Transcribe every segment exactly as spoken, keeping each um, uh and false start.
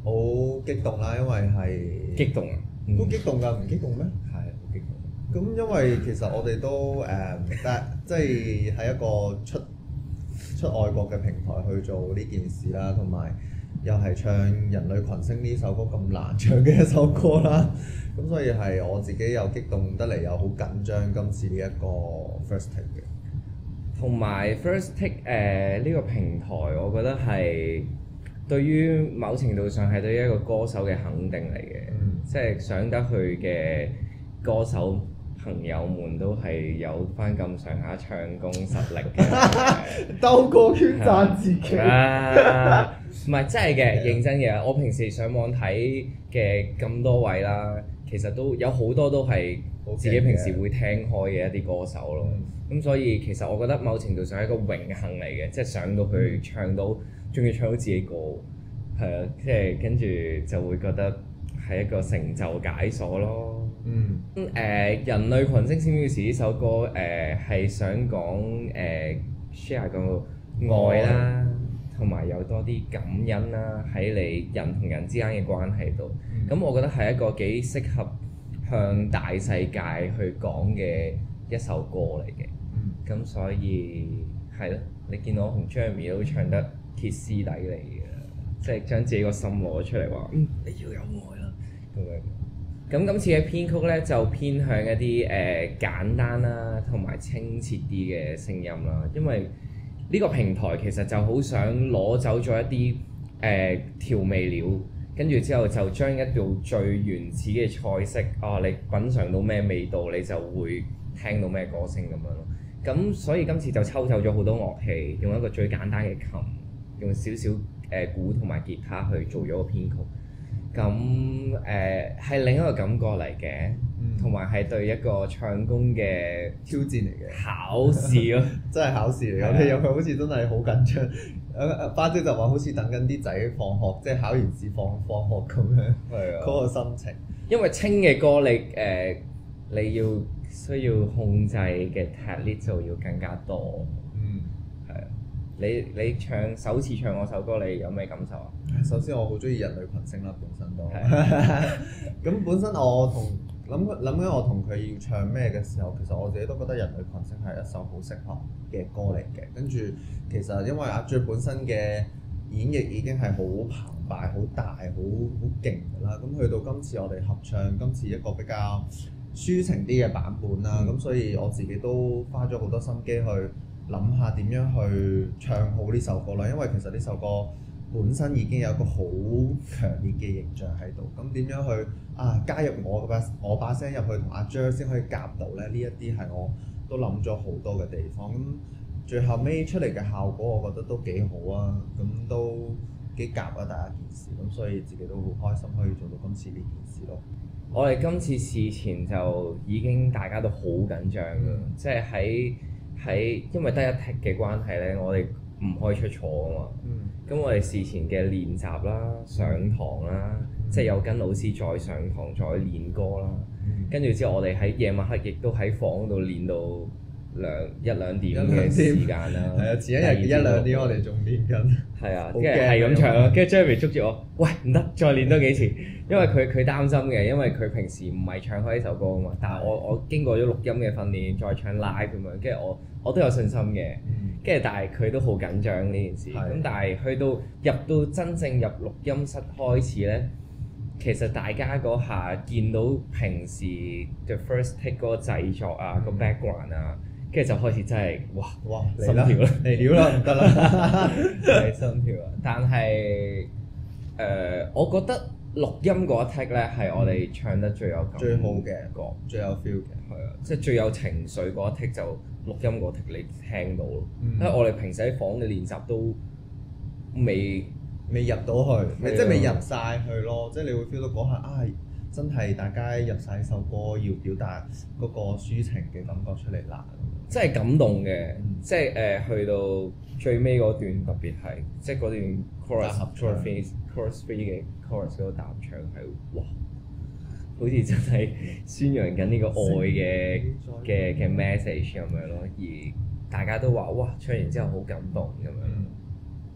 好激動啦，因為係激動啊！ 都激動㗎，唔激動咩？ 係好激動。 咁因為其實我哋都誒，但即係喺一個出出外國嘅平台去做呢件事啦，同埋又係唱《人類群星》呢首歌咁難唱嘅一首歌啦，咁所以係我自己又激動得嚟，又好緊張今次呢一個 first take 嘅。 同埋 First Take 誒、呃、呢、呢個平台，我覺得係對於某程度上係對於一個歌手嘅肯定嚟嘅， 嗯、 即係上得去嘅歌手朋友們都係有翻咁上下唱功實力嘅， 兜個圈讚自己。 啊，唔係真係嘅，認真嘅。我平時上網睇嘅咁多位啦，其實都有好多都係自己平時會聽開嘅一啲歌手咯。咁、嗯、所以其實我覺得某程度上係一個榮幸嚟嘅，即係上到去唱到，仲要唱到自己歌，係啊，即係跟住就會覺得係一個成就解鎖咯。 嗯。 咁誒、呃，人類群星閃耀時呢首歌誒係、呃、想講誒 share 個愛啦，同埋有多啲感恩啦喺你人同人之間嘅關係度。咁、嗯、我覺得係一個幾適合向大世界去講嘅一首歌嚟嘅。咁、嗯、所以係咯，你見到我同 Jeremy 都唱得歇斯底里嘅，即係將自己個心攞出嚟話，嗯，你要有愛啦咁樣。咁今次嘅編曲咧就偏向一啲誒、呃、簡單啦，同埋清澈啲嘅聲音啦，因為呢個平台其實就好想攞走咗一啲誒、呃、調味料，跟住之後就將一道最原始嘅菜式，啊你品嚐到咩味道，你就會聽到咩歌聲咁樣咯。咁所以今次就抽走咗好多樂器，用一個最簡單嘅琴，用少少誒鼓同埋吉他去做咗個編曲。咁誒係另一個感覺嚟嘅，同埋係對一個唱功嘅挑戰嚟嘅考試咯， 真係考試嚟嘅。我哋入去好似真係好緊張。誒花姐就話好似等緊啲仔放學，即係考完試放放學咁樣，嗰個心情。 因為清嘅歌你誒、呃、你要需要控制嘅 technique 就要更加多。嗯，係啊。你你唱首次唱我首歌，你有咩感受啊？ 首先我好中意人類群星啦，本身都咁本身我同諗諗緊我同佢要唱咩嘅時候，其實我自己都覺得人類群星係一首好適合嘅歌嚟嘅。跟住其實因為阿 J 本身嘅演繹已經係好澎湃、好大、好好勁㗎啦。咁去到今次我哋合唱，今次一個比較抒情啲嘅版本啦，咁、嗯、所以我自己都花咗好多心機去諗下點樣去唱好呢首歌啦。因為其實呢首歌本身已經有一個好強烈嘅形象喺度，咁點樣去啊加入我把我把聲入去同阿 Jer 先可以夾到咧？呢一啲係我都諗咗好多嘅地方。咁最後尾出嚟嘅效果，我覺得都幾好啊！咁都幾夾啊，第一件事，咁所以自己都好開心可以做到今次呢件事咯。 我哋今次事前就已經大家都好緊張㗎，嗯、即係喺喺因為得一 take 嘅關係咧，我哋唔可以出錯啊嘛。咁、嗯、我哋事前嘅練習啦、上堂啦，嗯、即係有跟老師再上堂再練歌啦，嗯、跟住之後我哋喺夜晚黑亦都喺房度練到兩一兩點嘅時間啦。係啊， 前一日一兩點我哋仲練緊。係啊，跟住係咁唱咯，跟住 Jeremy 捉住我，喂唔得，再練多幾次，因為佢佢擔心嘅，因為佢平時唔係唱開呢首歌啊嘛。但係我我經過咗錄音嘅訓練，再唱 live 咁樣，跟住我我都有信心嘅。跟住但係佢都好緊張呢件事。咁但係去到入到真正入錄音室開始咧，其實大家嗰下見到平時 The First Take 嗰個製作啊，個 background 啊。跟住就開始真係哇哇心跳啦， 嚟料啦，唔得啦， 係心跳啊！但係誒、呃，我覺得錄音嗰一 take 咧係我哋唱得最有感、 最好嘅歌，最有 feel 嘅， 係啊，即係最有情緒嗰一 take 就錄音嗰 take 你聽到咯。嗯、因為我哋平時喺房嘅練習都未未入到去，的即係未入晒去咯。即係你會 feel 到嗰下啊，真係大家入晒首歌要表達嗰個抒情嘅感覺出嚟啦。 真係感動嘅，嗯、即係誒、呃、去到最尾嗰段特別係，即係嗰段 chorus chorus chorus three 嘅 chorus 嗰個搭唱係哇，好似真係宣揚緊呢個愛嘅嘅嘅 message 咁樣咯，而大家都話哇唱完之後好感動咁樣。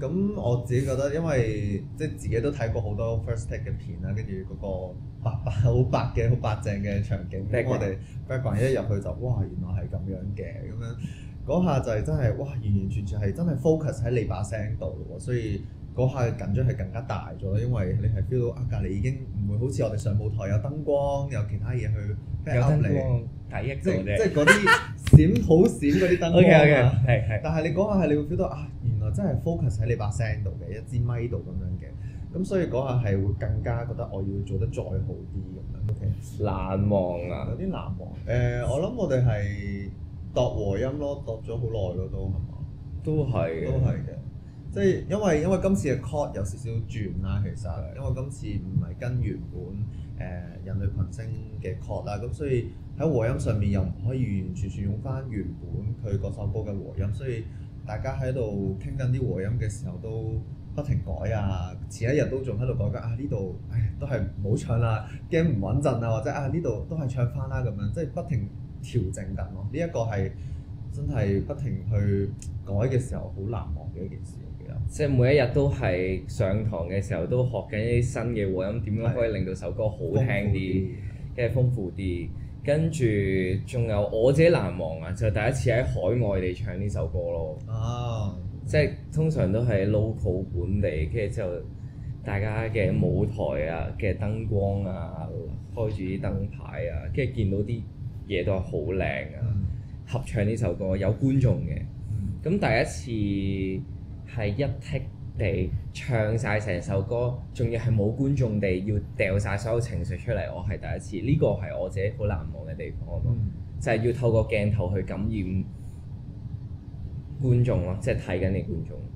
咁我自己覺得，因為即係自己都睇過好多 first take 嘅片啦，跟住嗰個白白好白嘅好白淨嘅場景，咁我哋 background 一入去就哇原來係咁樣嘅，咁樣嗰下就係真係哇完完全全係真係 focus 喺你把聲度咯，所以嗰下嘅緊張係更加大咗，因為你係 feel 到啊隔離已經唔會好似我哋上舞台有燈光有其他嘢去 back up 你， 第一即個啫。 即係嗰啲閃好閃嗰啲燈光 OK OK， 啊， 係係。 但係你嗰下係你會 feel 到啊原來真係 focus 喺你把聲度嘅一支咪度咁樣嘅，咁所以嗰下係會更加覺得我要做得再好啲咁樣。OK， 難忘啊！ 有啲難忘。誒、呃，我諗我哋係度和音咯，度咗好耐咯都係嘛？ 都係都係嘅。即係因為因為今次嘅 chord 有少少轉啦，其實因為今次唔係跟原本誒、呃、人類群星嘅 chord 啦，咁所以喺和音上面又唔可以完完全全用翻原本佢嗰首歌嘅和音，所以大家喺度傾緊啲和音嘅時候都不停改啊，前一日都仲喺度改緊啊呢度，唉都係唔好唱啦，驚唔穩陣啊，或者啊呢度都係唱翻啦咁樣，即係不停調整緊咯。呢、這、一個係真係不停去改嘅時候好難忘嘅一件事。 即係每一日都係上堂嘅時候都學緊一啲新嘅和音，點樣可以令到首歌好聽啲，跟住豐富啲。跟住仲有我自己難忘啊，就第一次喺海外地唱呢首歌咯。 啊！ 即係通常都係 local 本地，跟住之後大家嘅舞台啊嘅燈光啊，開住啲燈牌啊，跟住見到啲嘢都係好靚啊。嗯、合唱呢首歌有觀眾嘅，咁、嗯、第一次。係一剔地唱晒成首歌，仲要係冇觀眾地要掉晒所有情緒出嚟，我係第一次。呢個係我自己好難忘嘅地方咯，嗯、就係要透過鏡頭去感染觀眾咯，即係睇緊你觀眾。